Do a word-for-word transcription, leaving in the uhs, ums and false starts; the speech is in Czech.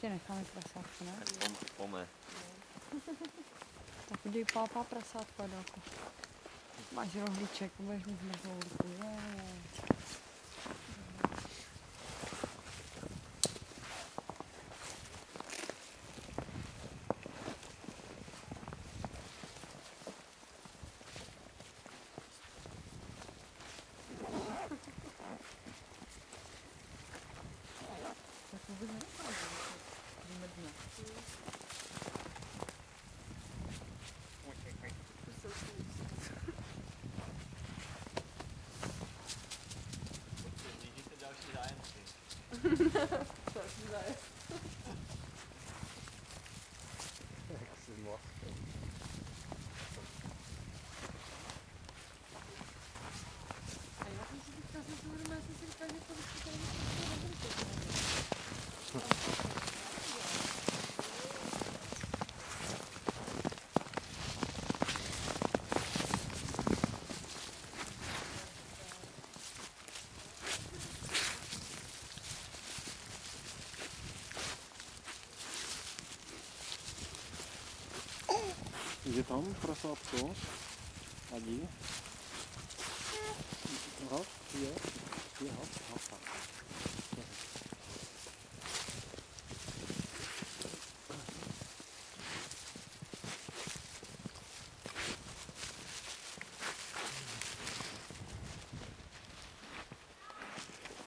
ještě necháme prasátko, ne? Pome. Pome. Tak udělej pápá prasátko, Adolko. Máš rohlíček, budeš mít zmrzlou ruku. Je. Tak vůbec nedokážu, že vymrdne. Blížíte další zájemci. Další zájem. Jak si vlastně. A já jsem si teďka jsem si uvědomila, já jsem si říkala, že to vždycky tady nebudu to. Je tam prasátko? Adi? Aha, je, je, aha, aha.